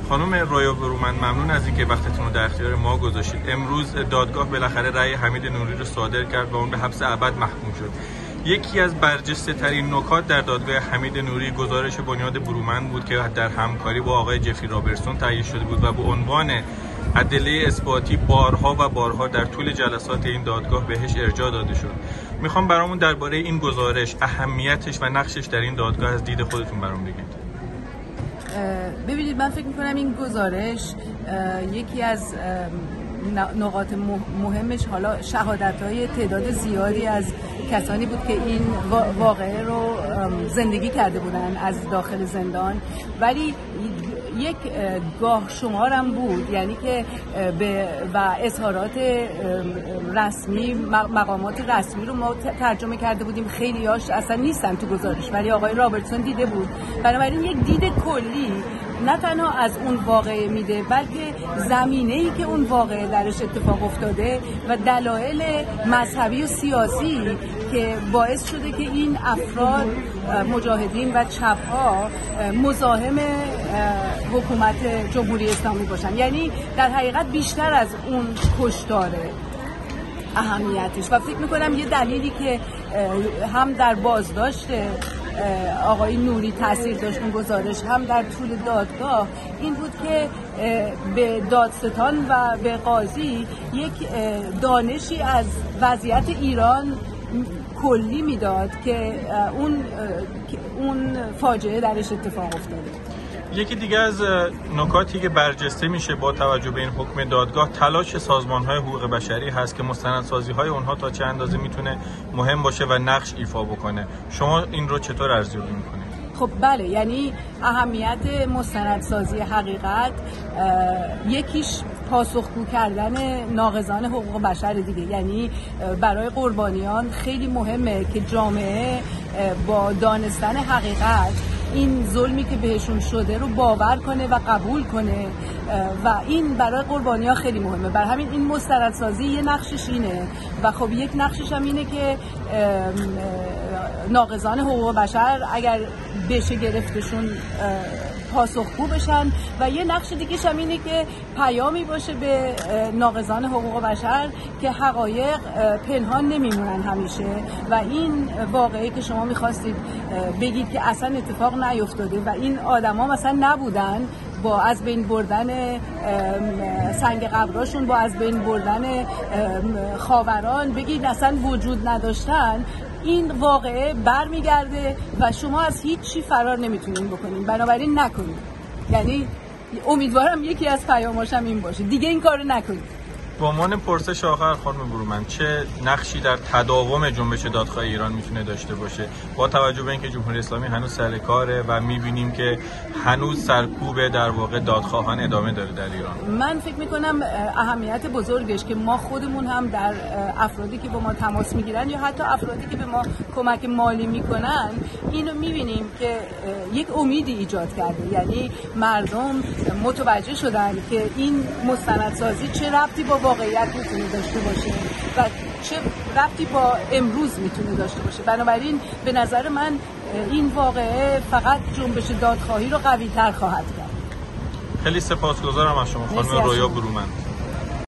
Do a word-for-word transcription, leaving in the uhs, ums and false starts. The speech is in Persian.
خانم رویا برومند، ممنون از اینکه وقتتون رو در اختیار ما گذاشتید. امروز دادگاه بالاخره رأی حمید نوری رو صادر کرد و اون به حبس ابد محکوم شد. یکی از برجسته ترین نکات در دادگاه حمید نوری گزارش بنیاد برومند بود که در همکاری با آقای جفری رابرتسون تهیه شده بود و به عنوان ادله اثباتی بارها و بارها در طول جلسات این دادگاه بهش ارجاع داده شد. میخوام برامون درباره این گزارش، اهمیتش و نقشش در این دادگاه از دید خودتون برام بگید. ببینید، من فکر میکنم این گزارش یکی از نقاط مهمش حالا شهادت‌های تعداد زیادی از کسانی بود که این واقعه رو زندگی کرده بودن از داخل زندان، ولی یک گاه شمارم بود، یعنی که به و اظهارات رسمی، مقامات رسمی رو ما ترجمه کرده بودیم، خیلی هاش اصلا نیستن تو گزارش، ولی آقای رابرتسون دیده بود. بنابراین یک دید کلی نه تنها از اون واقعه میده، بلکه زمینه‌ای که اون واقعه درش اتفاق افتاده و دلایل مذهبی و سیاسی که باعث شده که این افراد مجاهدین و چپ‌ها مزاحم حکومت جمهوری اسلامی باشن. یعنی در حقیقت بیشتر از اون کشتاره اهمیتش، و فکر میکنم یه دلیلی که هم در بازداشت آقای نوری تاثیر داشت اون گزارش، هم در طول دادگاه، این بود که به دادستان و به قاضی یک دانشی از وضعیت ایران کلی میداد که اون اون فاجعه درش اتفاق افتاده. یکی دیگه از نکاتی که برجسته میشه با توجه به این حکم دادگاه، تلاش سازمان‌های حقوق بشری هست که مستندسازی‌های اونها تا چه اندازه میتونه مهم باشه و نقش ایفا بکنه. شما این رو چطور ارزیابی میکنید؟ خب بله، یعنی اهمیت مستندسازی حقیقت یکیش پاسخگو کردن ناقضان حقوق بشر دیگه. یعنی برای قربانیان خیلی مهمه که جامعه با دانستن حقیقت این ظلمی که بهشون شده رو باور کنه و قبول کنه، و این برای قربانی‌ها خیلی مهمه. بر همین این مستندسازی یه نقشش اینه، و خب یک نقشش هم اینه که ناقضان حقوق بشر اگر بشه گرفتشون پاسخگو بشن، و یه نقش دیگه‌ش هم اینه که پیامی باشه به ناقضان حقوق بشر که حقایق پنهان نمیمونن همیشه، و این واقعی که شما می‌خواستید بگید که اصلا اتفاق نیفتاده و این آدما مثلا نبودن، با از بین بردن سنگ قبراشون، با از بین بردن خاوران، بگید اصلا وجود نداشتن، این واقعه برمیگرده و شما از هیچ چی فرار نمیتونین بکنین. بنابراین نکنید. یعنی امیدوارم یکی از پیاماشم این باشه، دیگه این کارو نکنید. به عنوان پرسش آخر خانم برومند، چه نقشی در تداوم جنبش دادخواه ایران میتونه داشته باشه با توجه به اینکه جمهوری اسلامی هنوز سر کاره و میبینیم که هنوز سرکوب در واقع دادخواهان ادامه داره در ایران؟ من فکر میکنم اهمیت بزرگش که ما خودمون هم در افرادی که با ما تماس میگیرن یا حتی افرادی که به ما کمک مالی میکنن اینو میبینیم که یک امیدی ایجاد کرده. یعنی مردم متوجه شدن که این مستندسازی چه ربطی با واقعیت میتونه داشته باشه و چه ربطی با امروز میتونه داشته باشه. بنابراین به نظر من این واقعه فقط جنبش دادخواهی رو قوی تر خواهد کرد. خیلی سپاسگزارم از شما خانم رویا برومند.